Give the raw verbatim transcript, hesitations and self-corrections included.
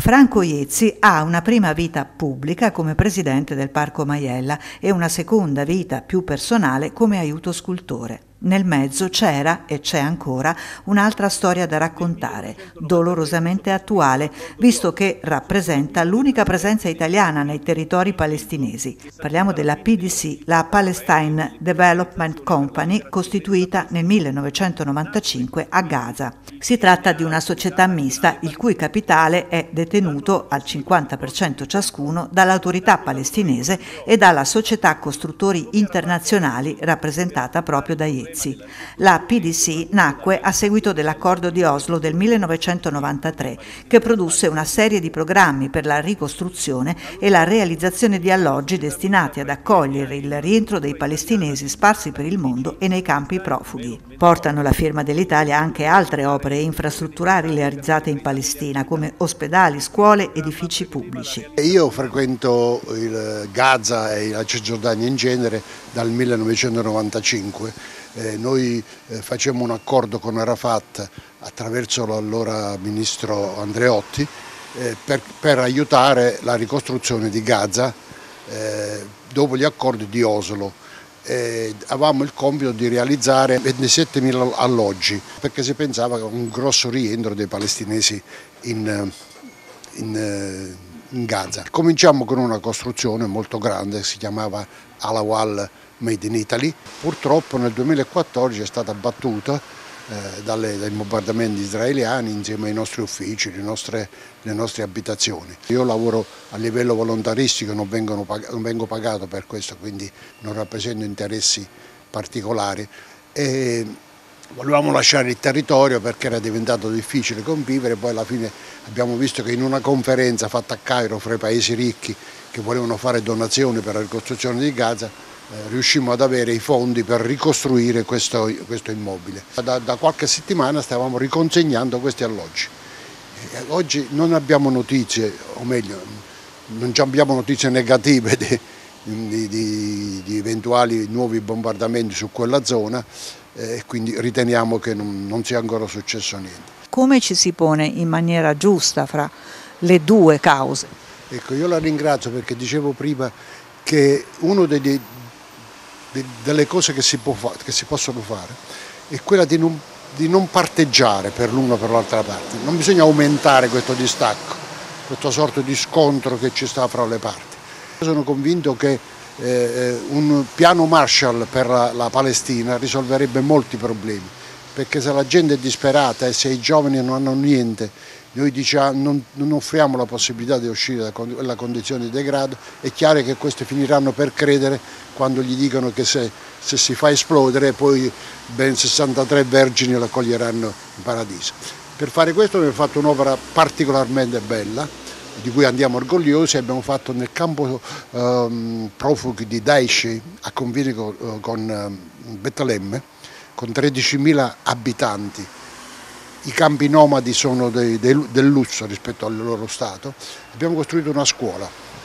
Franco Jezzi ha una prima vita pubblica come presidente del Parco Maiella e una seconda vita più personale come aiuto scultore. Nel mezzo c'era, e c'è ancora, un'altra storia da raccontare, dolorosamente attuale, visto che rappresenta l'unica presenza italiana nei territori palestinesi. Parliamo della P D C, la Palestine Development Company, costituita nel millenovecentonovantacinque a Gaza. Si tratta di una società mista, il cui capitale è detenuto al cinquanta per cento ciascuno dall'autorità palestinese e dalla società costruttori internazionali rappresentata proprio da Jezzi. La P D C nacque a seguito dell'accordo di Oslo del millenovecentonovantatré, che produsse una serie di programmi per la ricostruzione e la realizzazione di alloggi destinati ad accogliere il rientro dei palestinesi sparsi per il mondo e nei campi profughi. Portano la firma dell'Italia anche altre opere infrastrutturali realizzate in Palestina, come ospedali, scuole, edifici pubblici. Io frequento il Gaza e la Cisgiordania in genere dal millenovecentonovantacinque. Eh, noi eh, facemmo un accordo con Arafat attraverso l'allora ministro Andreotti eh, per, per aiutare la ricostruzione di Gaza eh, dopo gli accordi di Oslo. Eh, avevamo il compito di realizzare ventisettemila alloggi perché si pensava a un grosso rientro dei palestinesi in, in, in Gaza. Cominciamo con una costruzione molto grande, si chiamava Alawal Made in Italy. Purtroppo nel duemilaquattordici è stata abbattuta eh, dalle, dai bombardamenti israeliani insieme ai nostri uffici, le nostre, le nostre abitazioni. Io lavoro a livello volontaristico, non, vengono, non vengo pagato per questo, quindi non rappresento interessi particolari. E volevamo lasciare il territorio perché era diventato difficile convivere, poi alla fine abbiamo visto che in una conferenza fatta a Cairo fra i paesi ricchi che volevano fare donazioni per la ricostruzione di Gaza, Eh, riuscimmo ad avere i fondi per ricostruire questo, questo immobile. Da, da qualche settimana stavamo riconsegnando questi alloggi. Eh, oggi non abbiamo notizie, o meglio, non abbiamo notizie negative di, di, di, di eventuali nuovi bombardamenti su quella zona e eh, quindi riteniamo che non, non sia ancora successo niente. Come ci si pone in maniera giusta fra le due cause? Ecco, io la ringrazio perché dicevo prima che uno degli delle cose che si, può fa che si possono fare è quella di non, di non parteggiare per l'una o per l'altra parte. Non bisogna aumentare questo distacco, questa sorta di scontro che ci sta fra le parti. Io sono convinto che eh, un piano Marshall per la, la Palestina risolverebbe molti problemi, perché se la gente è disperata e se i giovani non hanno niente, noi diciamo, non, non offriamo la possibilità di uscire da quella condizione di degrado, è chiaro che questi finiranno per credere quando gli dicono che se, se si fa esplodere poi ben sessantatré vergini lo accoglieranno in paradiso. Per fare questo abbiamo fatto un'opera particolarmente bella, di cui andiamo orgogliosi. Abbiamo fatto nel campo um, profughi di Daesh a confine con, con um, Betlemme, con tredicimila abitanti. I campi nomadi sono dei, dei, del lusso rispetto al loro stato. Abbiamo costruito una scuola